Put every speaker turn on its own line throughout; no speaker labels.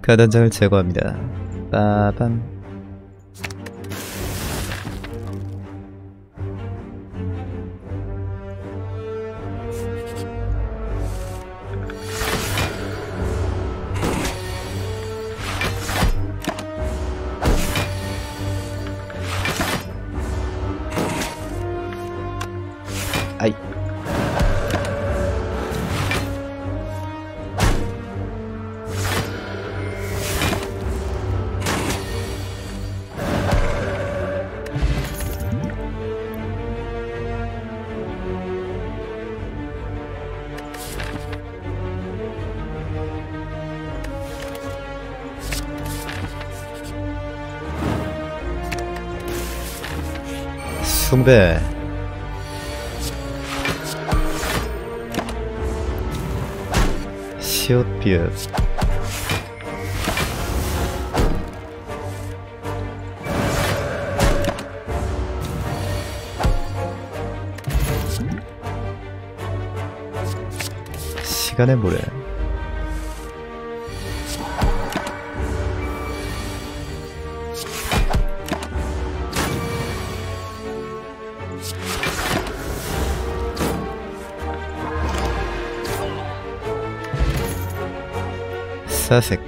가단장을 제거합니다. 빠밤. 아이. 숭배. 시옷비읍. 시간의 모래. 사색.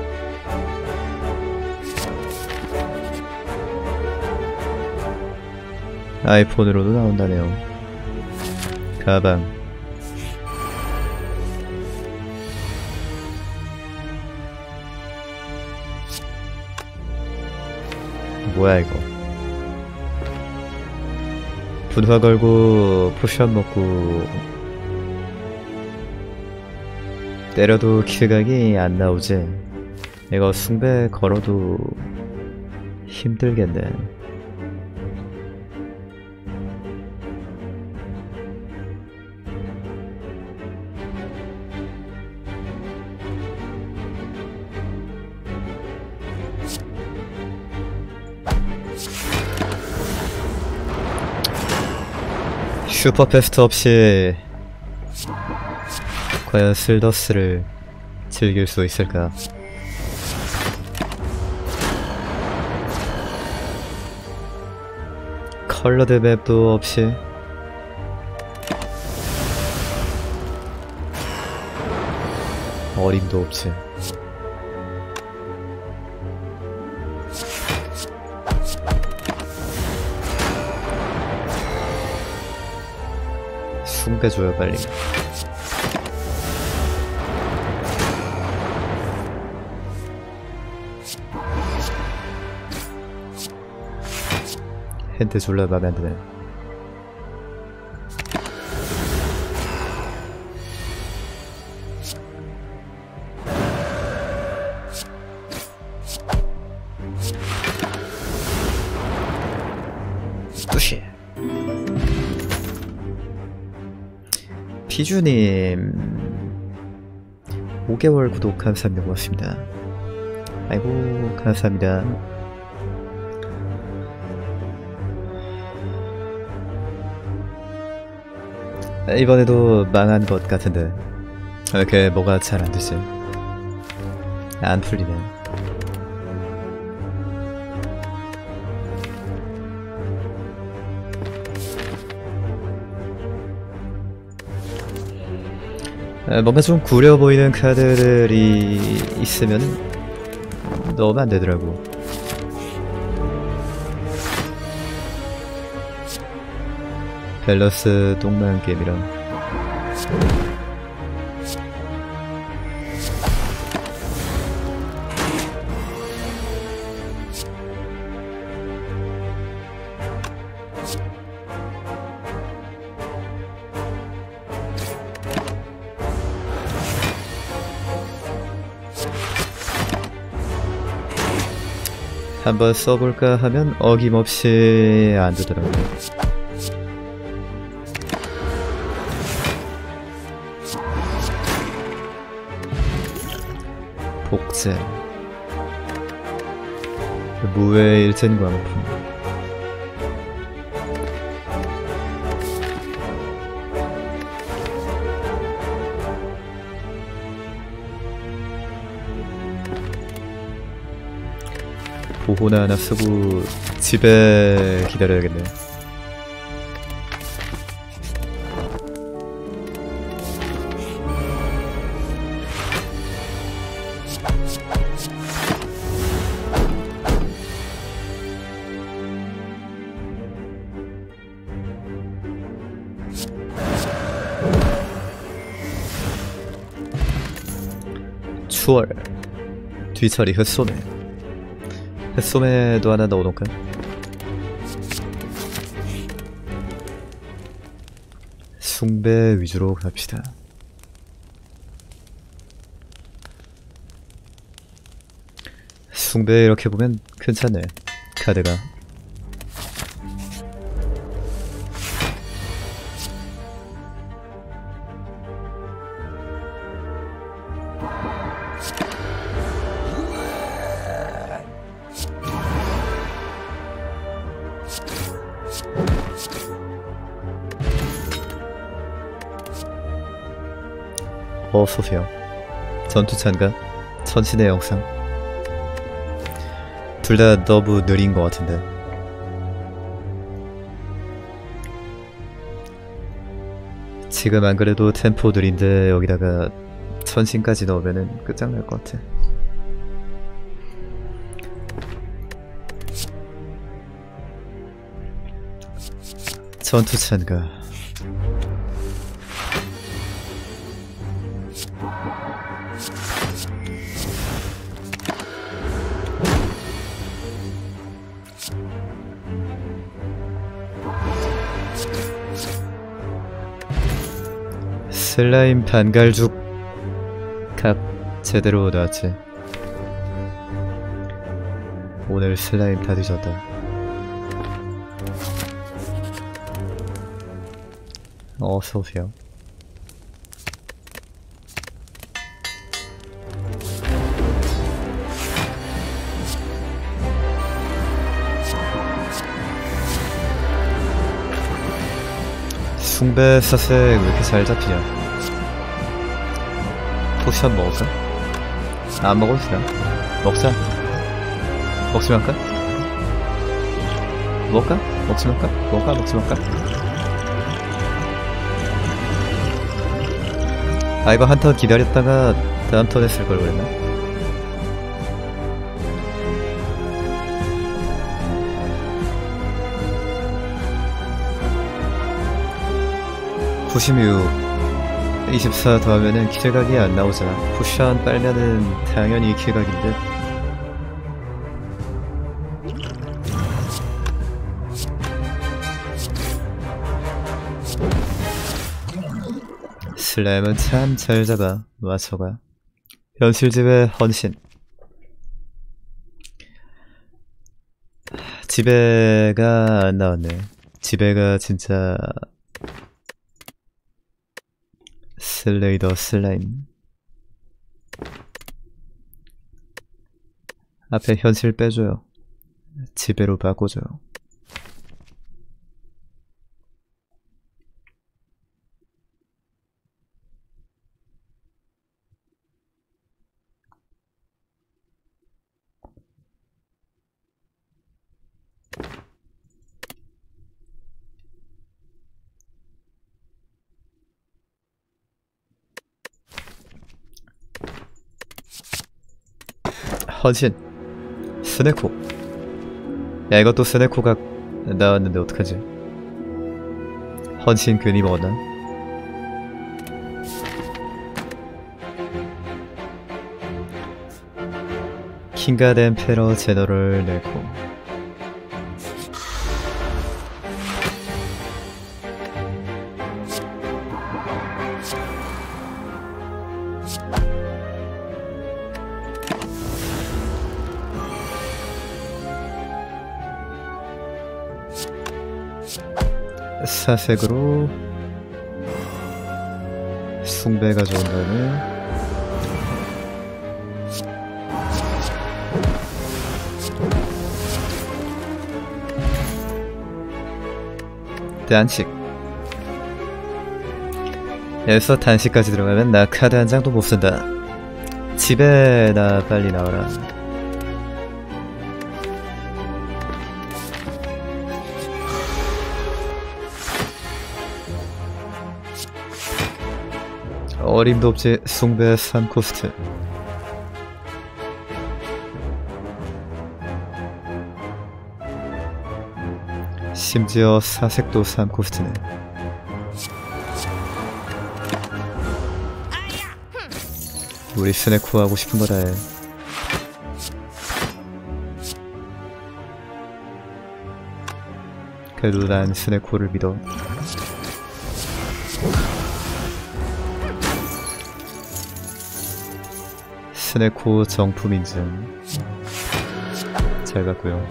아이폰으로도 나온다네요. 가방. 뭐야 이거. 분화 걸고 포션 먹고 때려도 킬각이 안 나오지. 이거 숭배 걸어도 힘들겠네. 슈퍼패스트 없이 과연 슬더스를 즐길 수 있을까? 컬러드 맵도 없이 어림도 없이 숭배줘요 빨리. 핸드 졸라 맘에 안 드네. 뚜시. 피주님 5개월 구독 감사합니다. 고맙습니다. 아이고 감사합니다. 이번에도 망한 것 같은데 왜 이렇게 뭐가 잘 안 되지? 안 풀리네. 뭔가 좀 구려 보이는 카드들이 있으면 넣으면 안 되더라고. 밸런스 똥망 게임이라. 한번 써볼까 하면 어김없이 안 되더라고요. 복제 무의 일진광품. 보호나 하나 쓰고 집에 기다려야겠네. 추월 뒤처리 흑소매. 흑소매도 하나 넣어놓을까? 숭배 위주로 갑시다. 숭배 이렇게 보면 괜찮네. 카드가 어서오세요. 전투 참가, 천신의 영상. 둘 다 너무 느린 것 같은데. 지금 안 그래도 템포 느린데 여기다가 천신까지 넣으면은 끝장날 것 같아. 전투 참가. 슬라임 반갈죽 각 제대로 나왔지. 오늘 슬라임 다 뒤졌다. 어서오세요. 숭배 사색 왜 이렇게 잘 잡히냐? 포션 먹었어? 안 먹어도 되나? 먹자. 먹지 말까? 먹을까? 먹지 말까? 먹을까? 먹지 말까? 아, 이거 한 턴 기다렸다가 다음 턴에 쓸 걸 그랬나? (96) 24 더하면은 킬각이 안 나오잖아. 포션 빨면은 당연히 킬각인데. 슬라임은 참 잘 잡아. 맞춰가. 현실집의 헌신. 지배가 안 나왔네. 지배가 진짜 슬레이더 슬라임. 앞에 현실 빼줘요. 지배로 바꿔줘요. 헌신 스네코. 야, 이것도 스네코가 나왔는데 어떡하지? 헌신 괜히 먹었나? 킹갓 엠페러 제너럴 네코. 사색으로 숭배 가져온 다음에 단식. 여기서 단식까지 들어가면 나 카드 한 장도 못 쓴다. 집에 나 빨리 나와라. 어림도 없지. 숭배 3코스트. 심지어 사색도 3코스트네. 우리 스네코 하고 싶은 거다 해. 그래도 난 스네코를 믿어. 스네코 정품 인증. 잘 갔고요.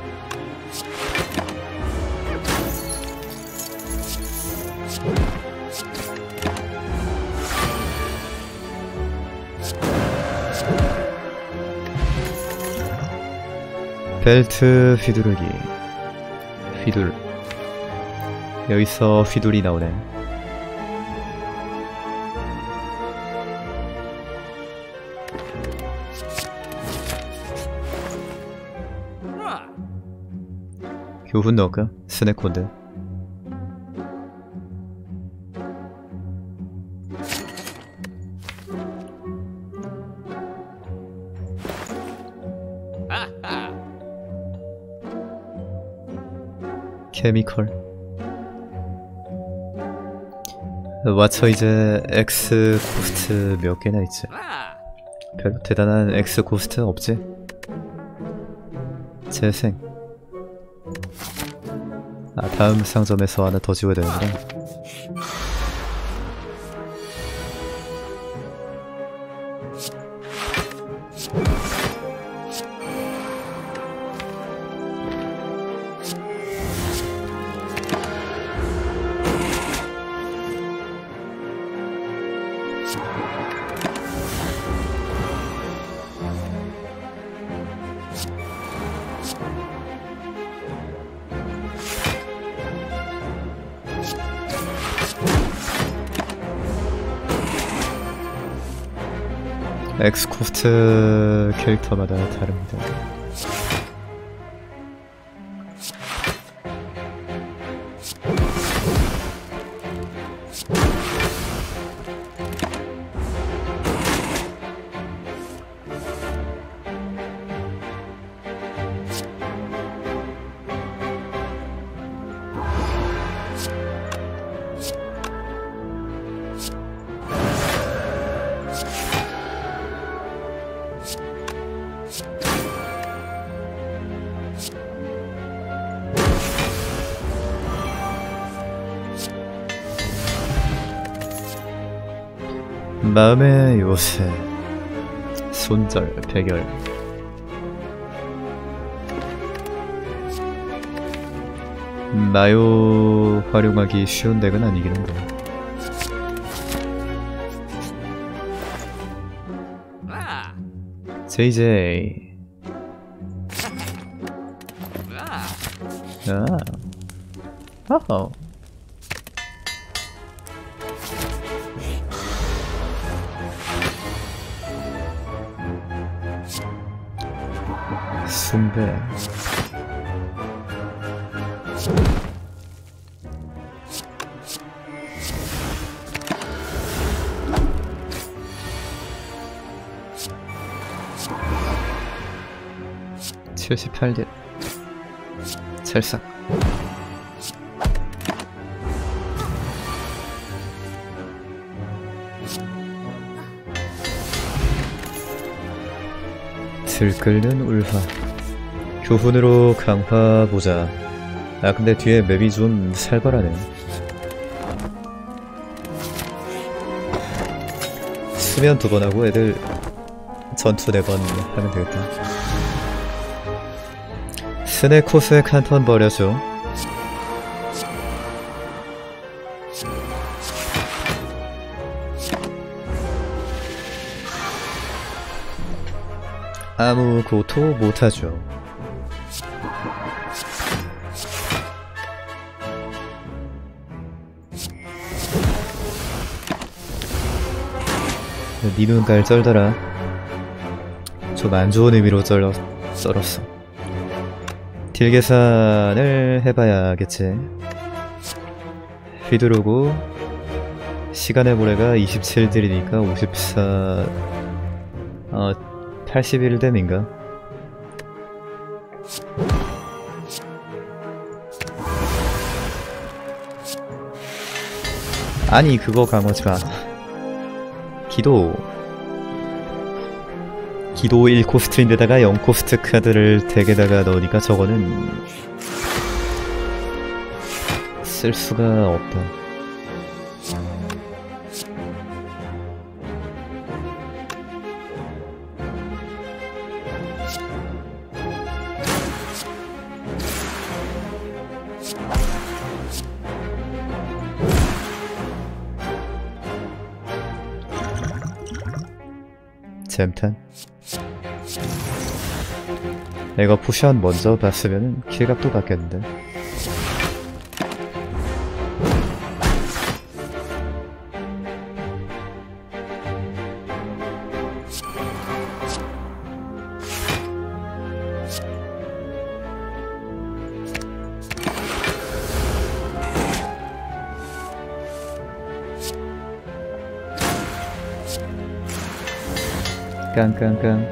벨트 휘두르기. 휘둘. 여기서 휘둘이 나오네. 교훈 넣을까? 스네코인데. 케미컬. 와쳐 이제 X 코스트 몇 개나 있지? 별로 대단한 X 코스트 없지? 재생. 아, 다음 상점에서 하나 더 지워야 되는구나. X 코스트 캐릭터마다 다릅니다. 마음의 요새. 손절, 배결. 마요 활용하기 쉬운 덱은 아니긴 한데. JJ. 어허. 숭배. (78딜) 찰싹. 들끓는 울화. 교훈으로 강화 보자. 아 근데 뒤에 맵이 좀 살벌하네. 수면 2번 하고 애들 전투 4번 하면 되겠다. 스네코스의 칸턴 버려줘. 아무 고토 못하죠. 니 눈깔 쩔더라. 좀 안좋은 의미로 썰었어. 딜 계산을 해봐야겠지. 휘두르고 시간의 모래가 27딜이니까 54... 81댐인가? 아니 그거 강화지마. 기도 1코스트인데다가 0코스트 카드를 덱에다가 넣으니까 저거는 쓸 수가 없다. 잼탄. 내가 포션 먼저 봤으면 킬각도 바뀌었는데. 깡깡깡.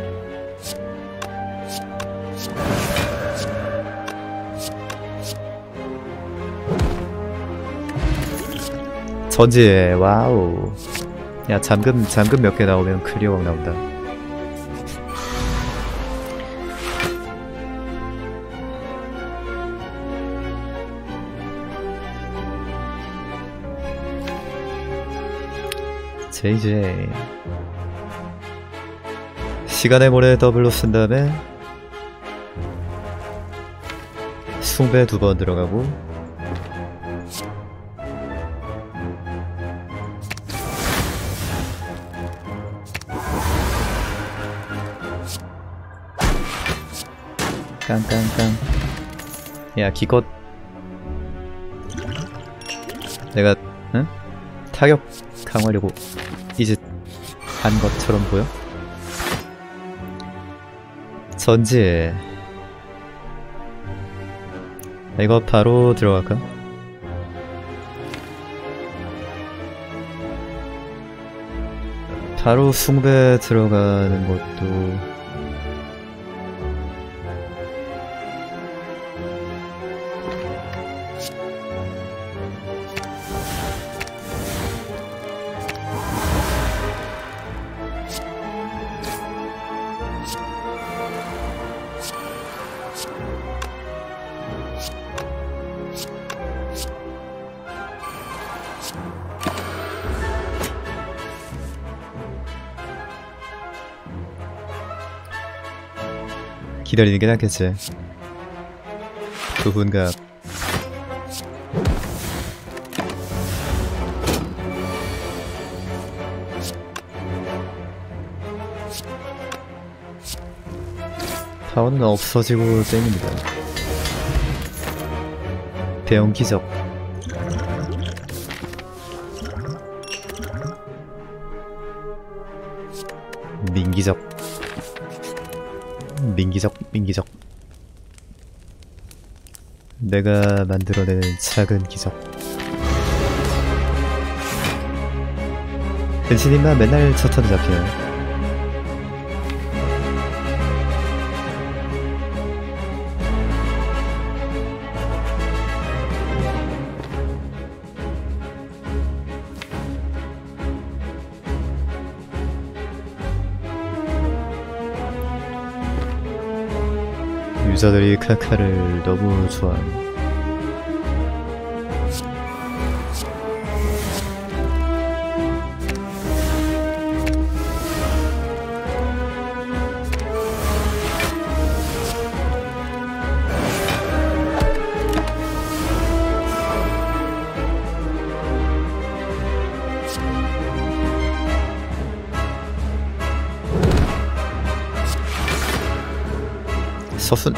전지. 와우. 야 잠금 몇 개 나오면 클리어가 나온다. JJ. 시간의 모래 더블로 쓴 다음에 숭배 2번 들어가고 깡깡깡. 야 기껏 내가 응? 타격 강화려고 이제 한 것처럼 보여? 전지. 이거 바로 들어갈까? 바로 숭배 들어가는 것도 기다리는 게 낫겠지. 부분각. 파워는 없어지고 땡깁니다. 배운 기적. 민기적. 민기적. 내가 만들어내는 작은 기적. 근신님만 맨날 첫 턴 잡히네. 유저들이 카카를 너무 좋아하는. 서순.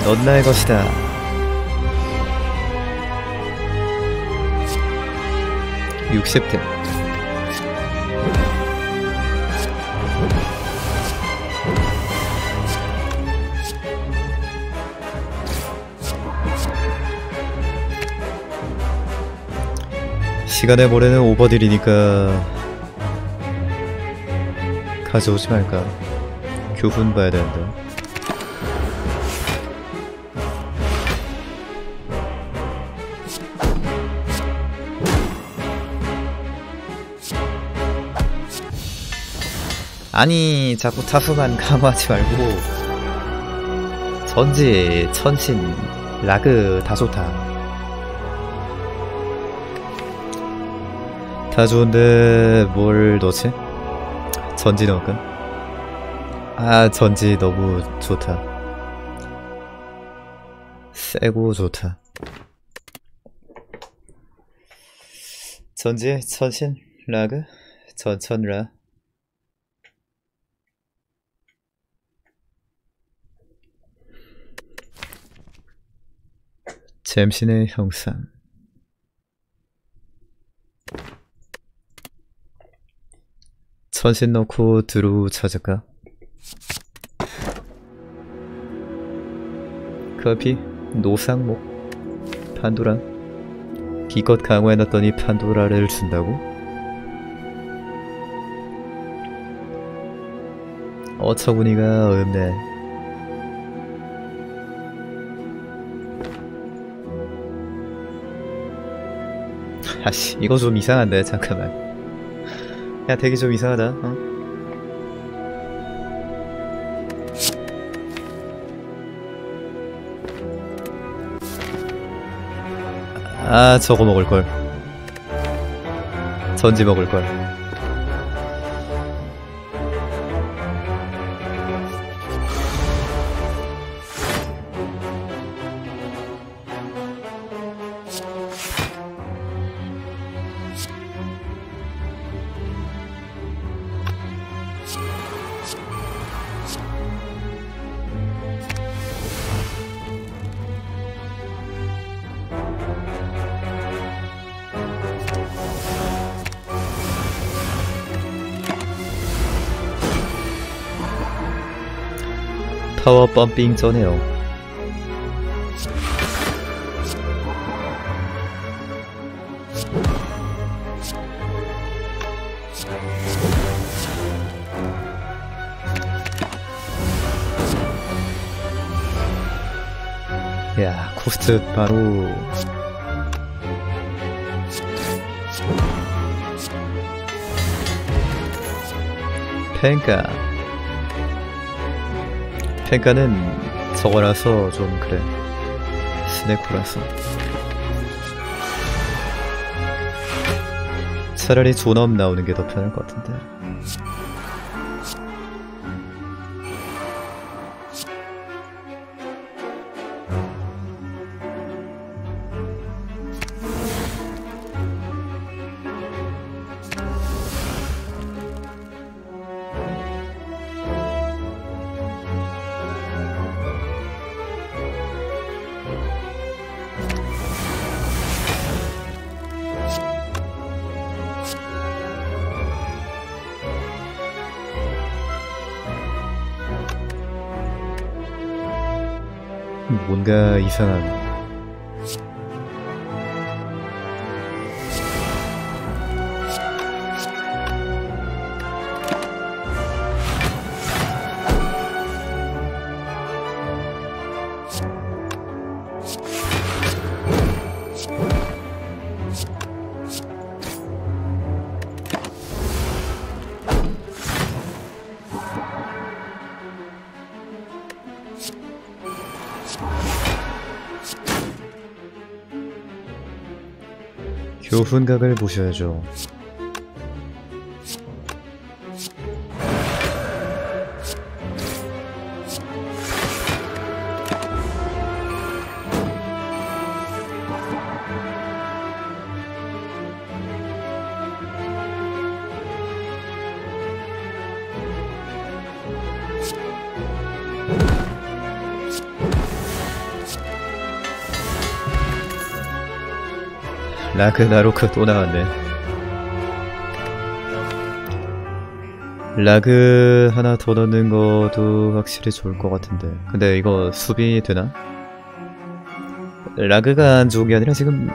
넌 나의 것이다. (60대) 시간의 모래는 오버딜이니까 가져오지 말까. 교훈 봐야 되는데. 아니 자꾸 타수만 강화하지 말고 전지, 천신, 라그 다 좋다. 다 좋은데 뭘 넣지? 전지 넣을까? 아 전지 너무 좋다. 세고 좋다. 전지, 천신, 라그, 전천라. 잼신의 형상. 천신 넣고 드루 찾을까? 커피, 노상목, 판도라. 기껏 강화해놨더니 판도라를 준다고? 어처구니가 없네. 아씨 이거 좀 이상한데 잠깐만. 야 되게 좀 이상하다. 어? 아 저거 먹을걸. 전지 먹을걸. 파워 펌핑 전해요. 야 코스트 바로 펜카. 펜카는 저거라서 좀 그래. 스네코라서 차라리 존엄 나오는 게 더 편할 것 같은데. 뭔가 이상한. 교훈각을 보셔야죠. 라그나로크 또 나왔네. 라그 하나 더 넣는 것도 확실히 좋을 것 같은데. 근데 이거 수비 되나? 라그가 안 좋은 게 아니라 지금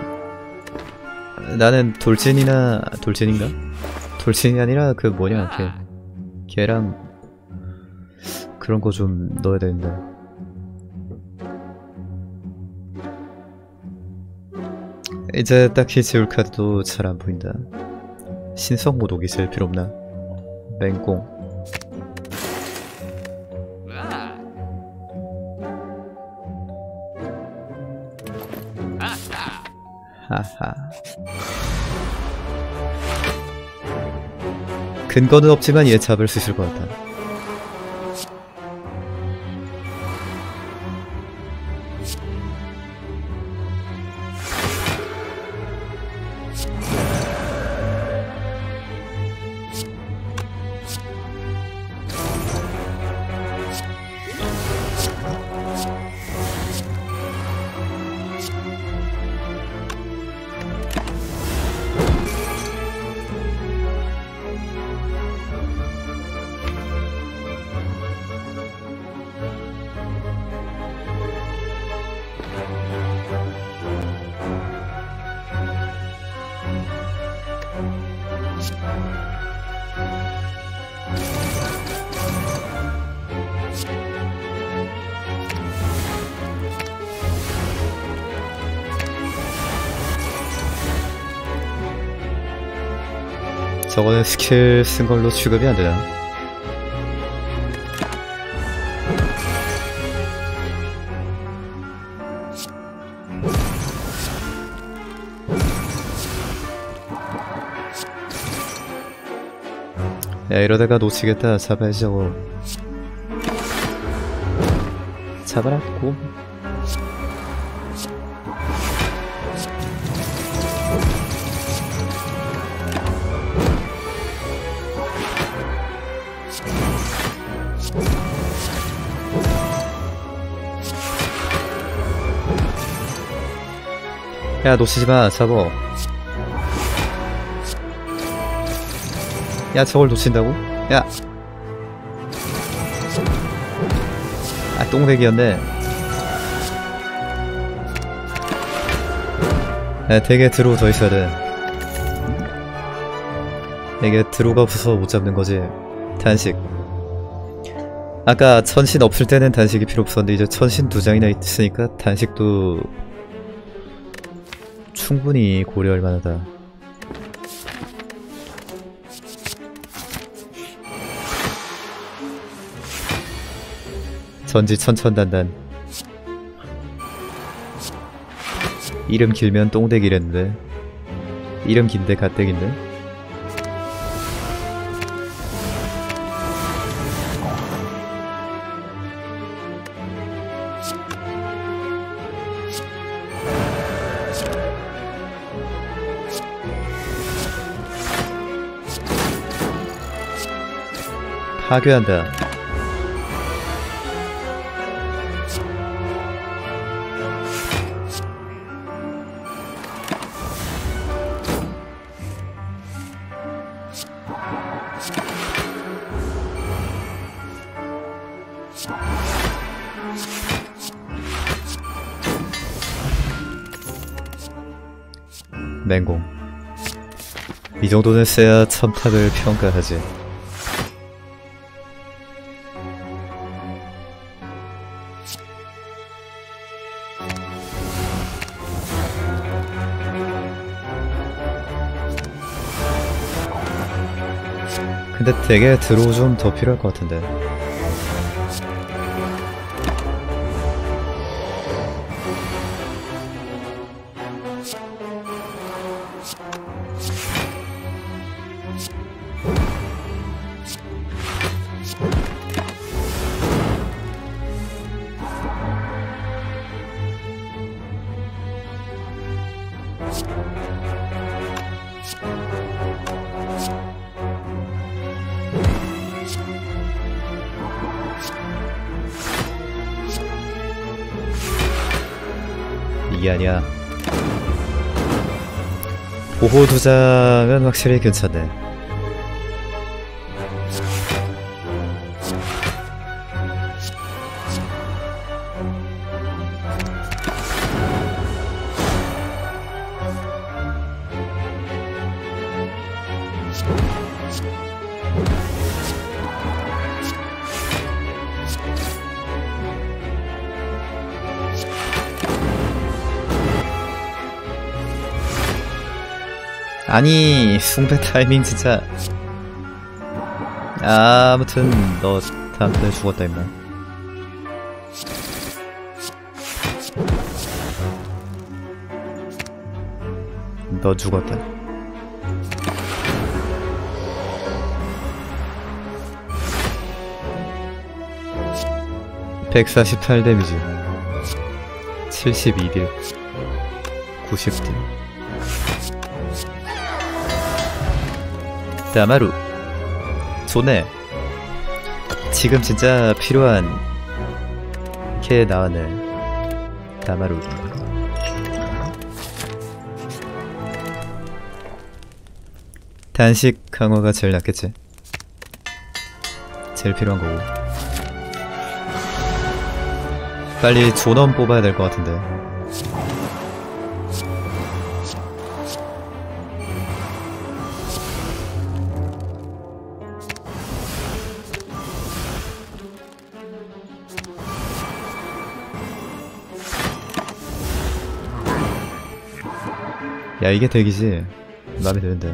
나는 돌진인가? 돌진이 아니라 그 뭐냐 걔랑 그런 거 좀 넣어야 되는데. 이제 딱히 지울 카드도 잘 안 보인다. 신성 모독이 제일 필요 없나? 맹꽁. 하하. 근거는 없지만 얘 잡을 수 있을 것 같다. 저거는 스킬 쓴 걸로 취급이 안 되나? 야, 이러다가 놓치겠다. 잡아야지 저거. 잡아라 고. 야, 놓치지마. 잡어. 야, 저걸 놓친다고? 야! 아, 똥대기였네. 야, 되게 드로우 더 있어야 돼. 이게 드로우가 없어서 못 잡는 거지. 단식. 아까 천신 없을 때는 단식이 필요 없었는데 이제 천신 2장이나 있으니까 단식도 충분히 고려할 만하다. 전지 천천단단. 이름 길면 똥대기랬는데 이름 긴데 가뜩인데. 파괴한다. 맹공. 이 정도는 써야 첨탑을 평가하지. 근데 되게 드로우 좀 더 필요할 것 같은데. 이게 아니야. 보호 2장은 확실히 괜찮네. 아니 숭배 타이밍 진짜. 아무튼 너 다음 턴에 죽었다 임마. 너 죽었다. (148) 데미지 72딜 90딜. 다마루 좋네. 지금 진짜 필요한 게 나왔네. 다마루. 단식 강화가 제일 낫겠지. 제일 필요한 거고. 빨리 존엄 뽑아야 될 것 같은데. 야 이게 덱이지. 맘에 드는데.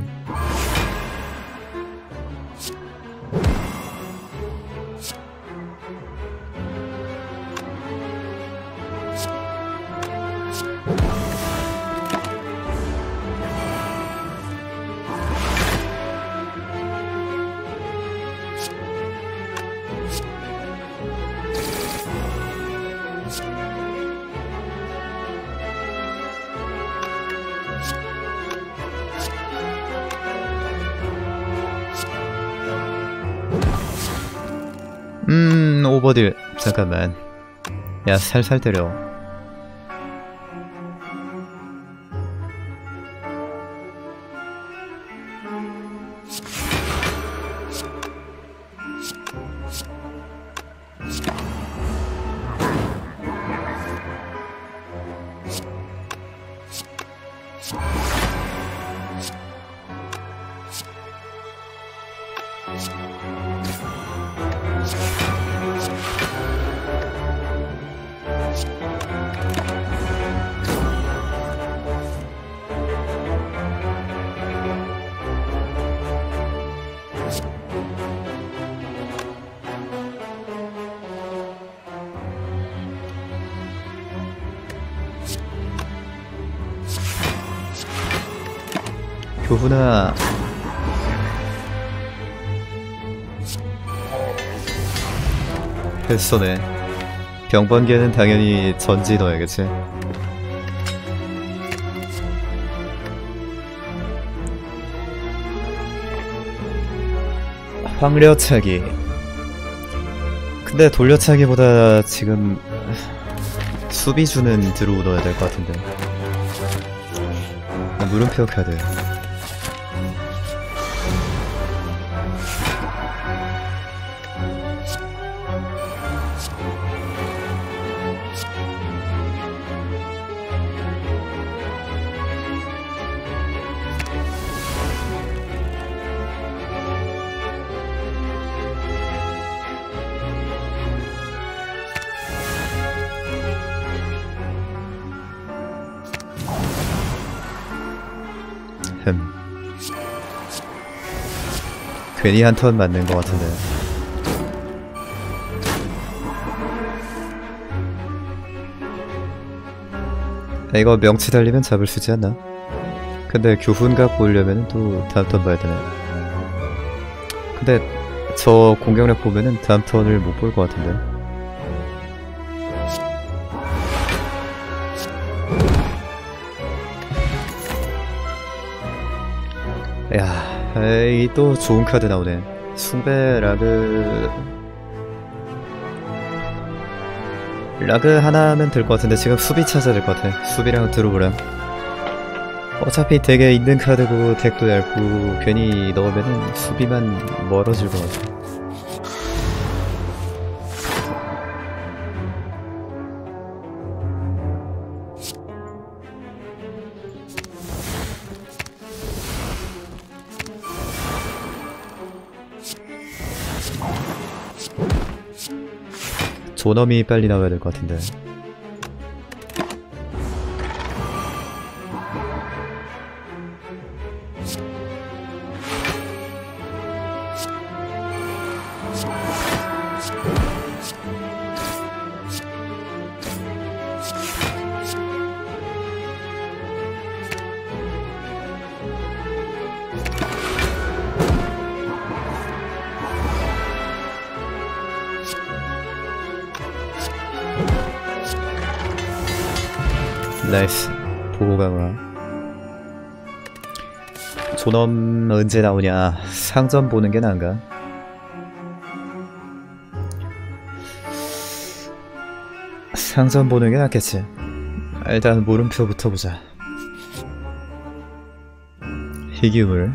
오버딜. 잠깐만. 야 살살 때려. 교훈아. 했어네. 병번개는 당연히 전지 넣어야겠지. 황려차기. 근데 돌려차기보다 지금 수비주는 드로우 넣어야 될 것 같은데. 물음표 카드. 괜히 한 턴 맞는 것 같은데. 이거 명치 달리면 잡을 수 있지 않나? 근데 교훈각 보려면 또 다음 턴 봐야 되네. 근데 저 공격력 보면은 다음 턴을 못 볼 것 같은데. 야, 에이 또 좋은 카드 나오네. 숭배 라그 하나 하면 될 것 같은데 지금 수비 찾아야 될 것 같아. 수비랑 들어보렴. 어차피 덱에 있는 카드고 덱도 얇고 괜히 넣으면은 수비만 멀어질 것 같아. 존엄이 빨리 나와야 될 것 같은데. 나이스. 보고 가봐. 존엄 언제 나오냐. 상점 보는 게 나은가? 상점 보는 게 낫겠지. 일단 물음표부터 보자. 희귀물.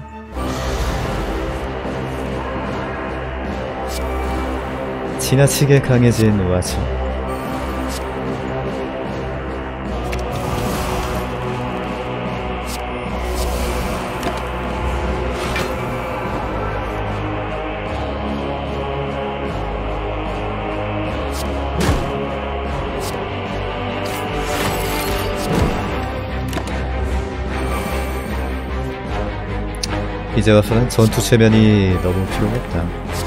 지나치게 강해진 와치. 이제 와서는 전투 체면이 너무 필요가 없다.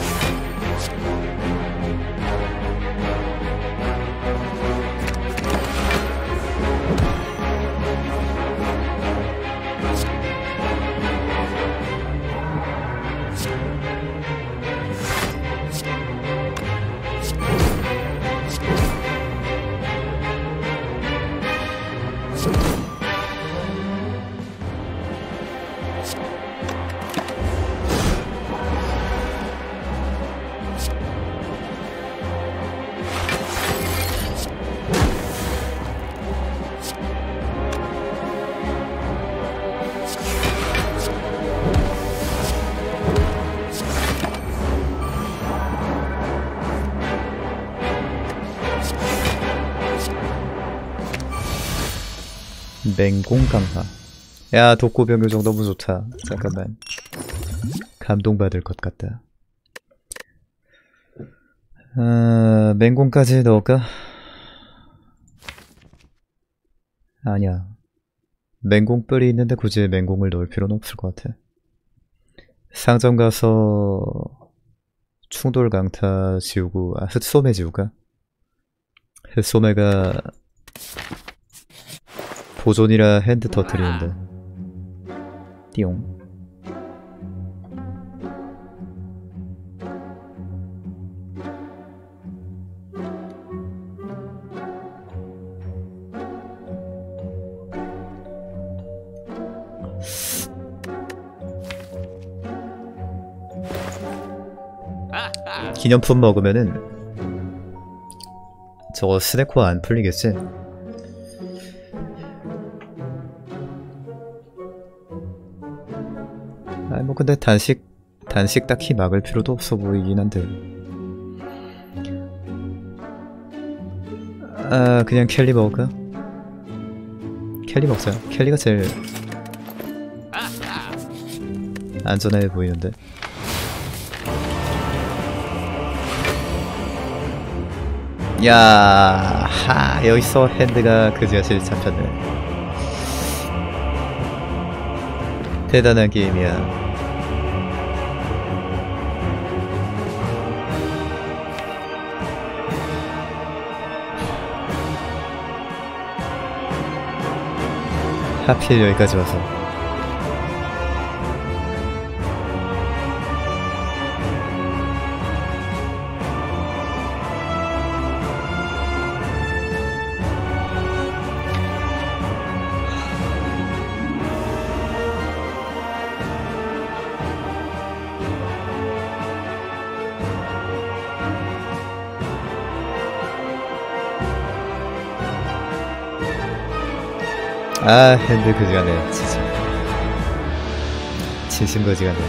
맹공 강화. 야, 독고병 요정 너무 좋다. 잠깐만. 감동받을 것 같다. 맹공까지 넣을까? 아니야. 맹공뿔이 있는데 굳이 맹공을 넣을 필요는 없을 것 같아. 상점 가서 충돌 강타 지우고, 흑소매 지우까? 흑소매가 보존이라 핸드 터트리는데. 띠용. 기념품 먹으면은 저거 스네코 안 풀리겠지? 아니 뭐 근데 단식 딱히 막을 필요도 없어 보이긴 한데. 그냥 켈리 먹을까? 켈리 먹자. 켈리가 제일 안전해 보이는데. 야, 여기서 핸드가 그지같이 잡혔네. 대단한 게임이야. 하필 여기까지 와서. 핸드 그지가네 진짜. 진심거지가 네.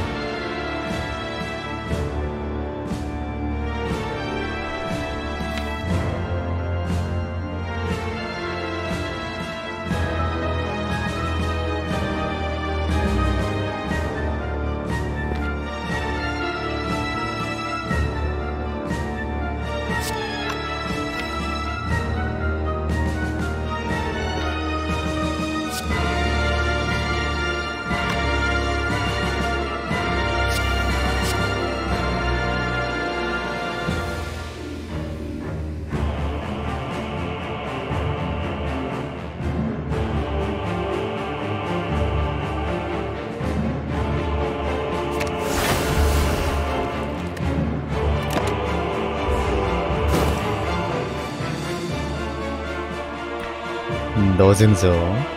너증조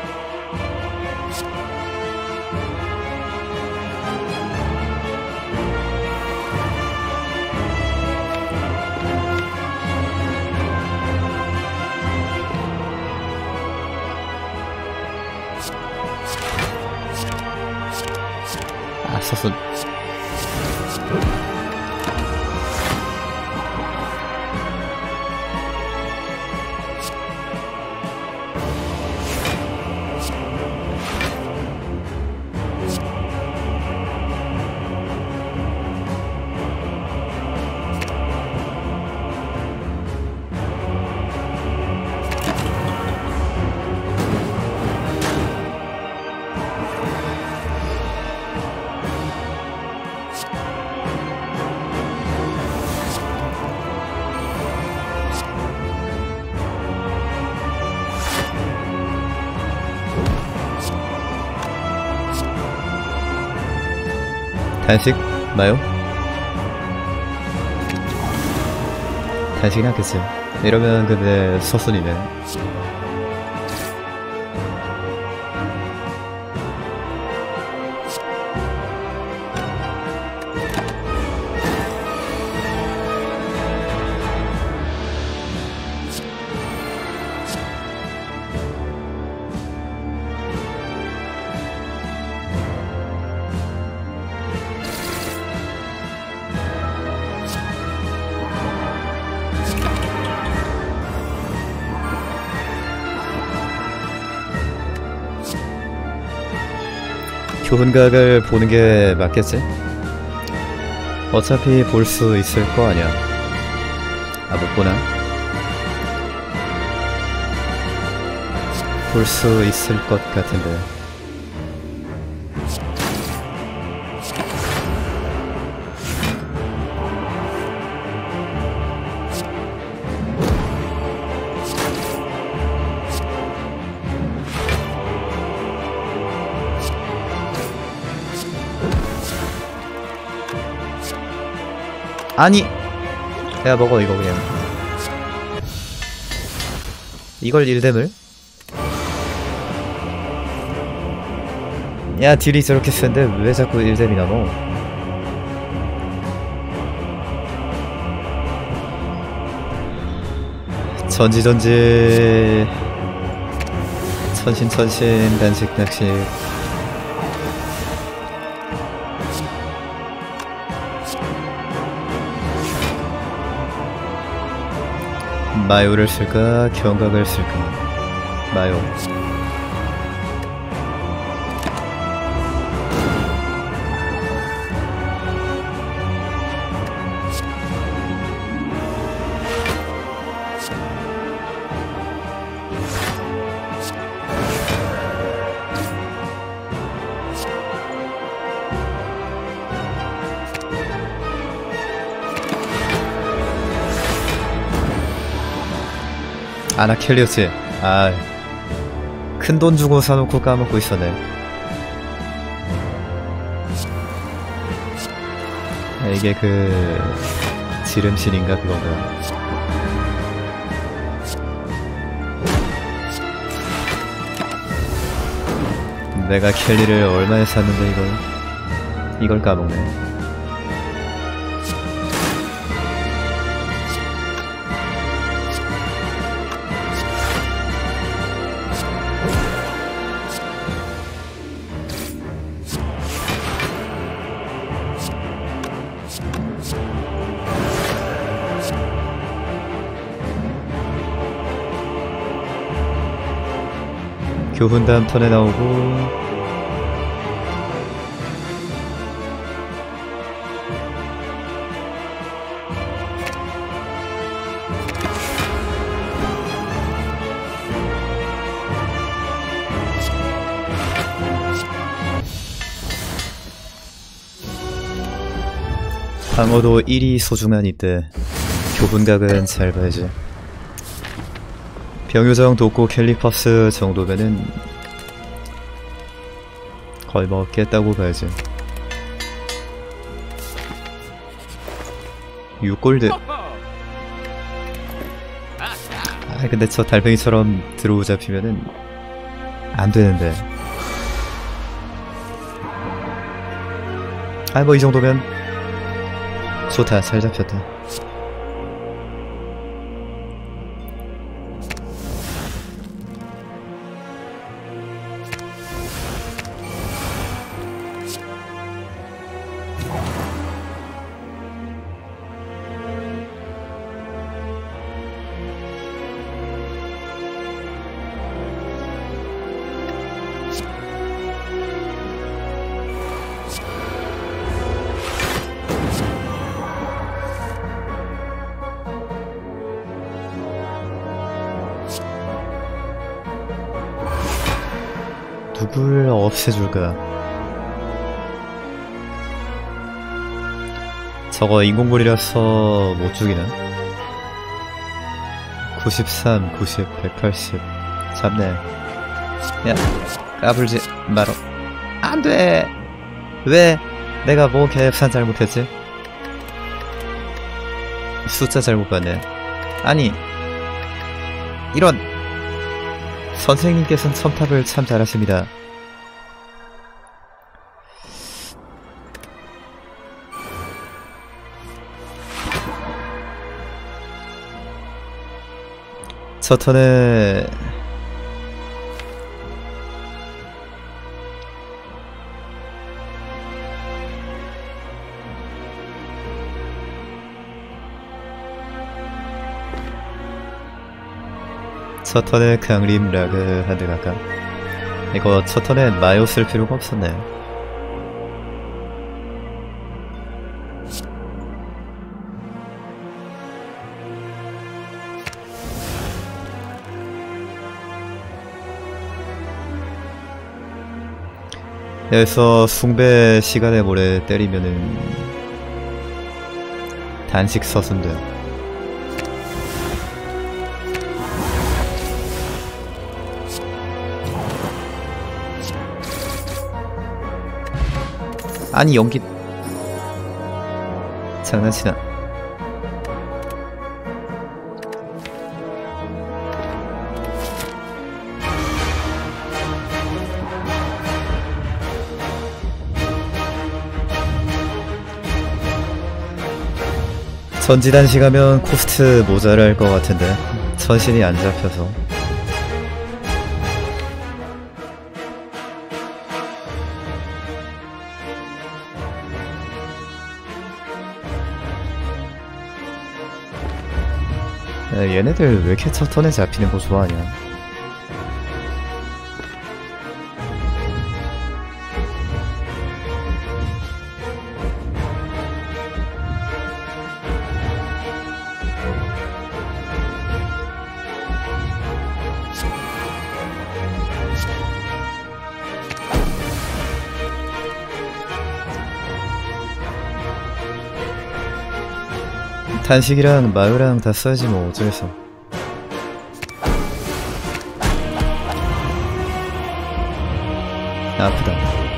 아 서순 단식? 마요? 단식이 낫겠지. 이러면 근데 서순이네. 교훈각을 보는 게 맞겠지? 어차피 볼 수 있을 거 아니야. 아, 못 보나? 볼 수 있을 것 같은데. 아니! 내가 먹어 이거 그냥. 이걸 1뎀을? 야 딜이 저렇게 센데 왜 자꾸 1뎀이 남어? 전지전지 천신천신 단식단식 마요를 쓸까? 경각을 쓸까? 마요. 아나켈리오스. 아, 큰돈 주고 사놓고 까먹고 있었네. 이게 그 지름신인가 그건가. 내가 켈리를 얼마에 샀는데 이걸 까먹네. 교훈 다음 턴에 나오고 방어도 1이 소중한 이때 교훈각은 잘 봐야지. 병요정 돕고 캘리퍼스 정도면은 거의 뭐 깼다고 봐야지. 6골드. 아 근데 저 달팽이처럼 드로우 잡히면은 안 되는데. 아 뭐 이 정도면 좋다. 잘 잡혔다. 누굴 없애줄까? 저거 인공물이라서 못 죽이나? 93, 90, 180 잡네. 야 까불지 마라. 안돼! 왜? 내가 뭐 계산 잘못했지? 숫자 잘못 봤네. 아니 이런! 선생님께서는 첨탑을 참 잘하십니다. 저 턴에 첫 턴에 강림 라그 한 대 갈까? 이거 첫 턴에 마요 쓸 필요가 없었네. 여기서 숭배 시간에 모래 때리면은 단식 서순돼. 아니 연기 장난치나. 전지단시 가면 코스트 모자랄 것 같은데 천신이 안 잡혀서. 야, 얘네들 왜 이렇게 첫 턴에 잡히는 거 좋아하냐? 단식이랑 마요랑 다 써야지 뭐 어쩌겠어. 아프다.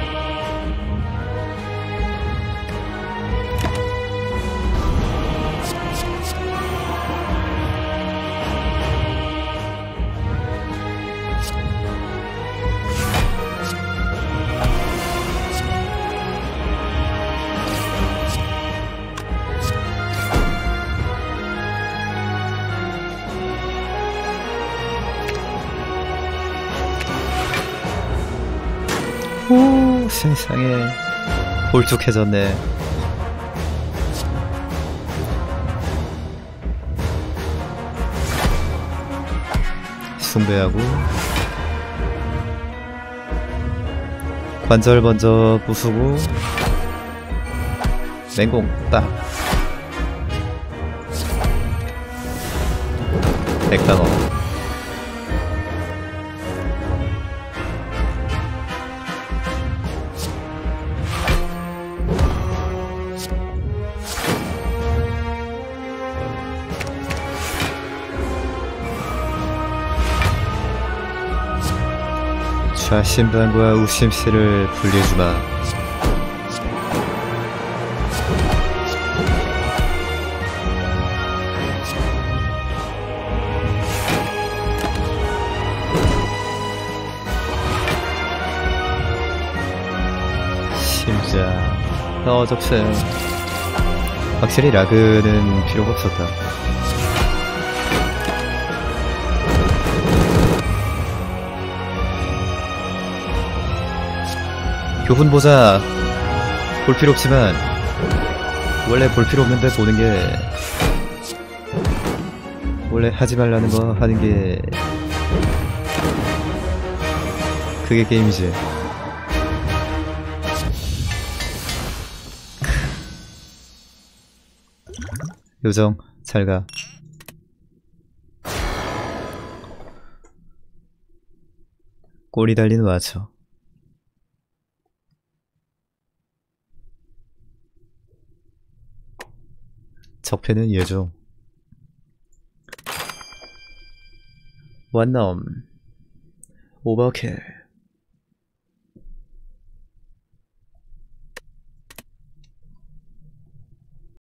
오 세상에 볼쭉해졌네. 숭배하고 관절 먼저 부수고 맹공 딱 백방어. 좌심반과 우심씨를 분리해주마. 심장 적생. 확실히 라그는 필요가 없었다. 교훈 보자. 볼 필요 없지만 원래 볼 필요 없는데 보는 게 원래 하지 말라는 거 하는 게 그게 게임이지. 요정 잘가. 꼬리 달린 와쳐. 적폐는 예종. 원넘 오버킬.